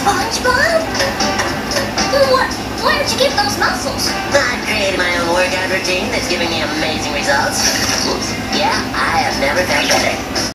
SpongeBob? Where'd you get those muscles? I've created my own workout routine that's giving me amazing results.